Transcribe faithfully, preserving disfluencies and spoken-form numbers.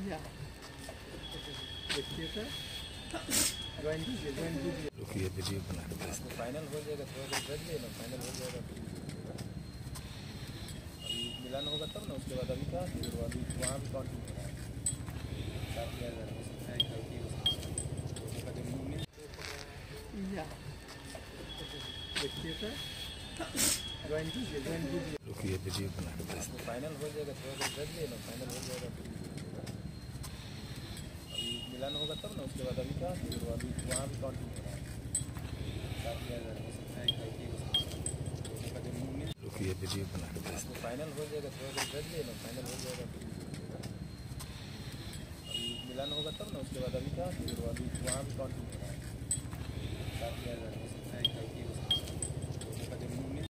या देखिए sir, join कीजिए, ज्वाइन कीजिए। रुकिए, वीडियो बना के भेजते हैं। फाइनल हो जाएगा, थोड़ा देर रख लेना, फाइनल हो जाएगा। अभी मिलान होगा तब ना, उसके बाद अभी क्या फिर अभी वहाँ भी काउंटिंग हो रहा है। सात हज़ार या देखिए सर, ज्वाइन कीजिए, ज्वाइन कीजिए। रुकिए, वीडियो बना के भेजते हैं। फाइनल हो जाएगा, थोड़ा देर रख लेना, फाइनल हो जाएगा। अभी मिलान होगा तब ना, उसके बाद अभी क्या फिर अभी वहाँ भी काउंटिंग हो रहा है। सात हज़ार रुकिए, वीडियो बना के भेजते हैं। फाइनल हो जाएगा, थोड़ा देर रख लेना, फाइनल हो जाएगा। अभी मिलान होगा तब ना, उसके बाद अभी क्या फिर अभी वहाँ भी काउंटिंग हो रहा है। सात हज़ार